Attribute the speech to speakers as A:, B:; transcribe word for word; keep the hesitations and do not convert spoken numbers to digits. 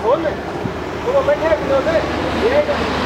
A: खोल ले, तो वो बैठे हैं किधर से? ये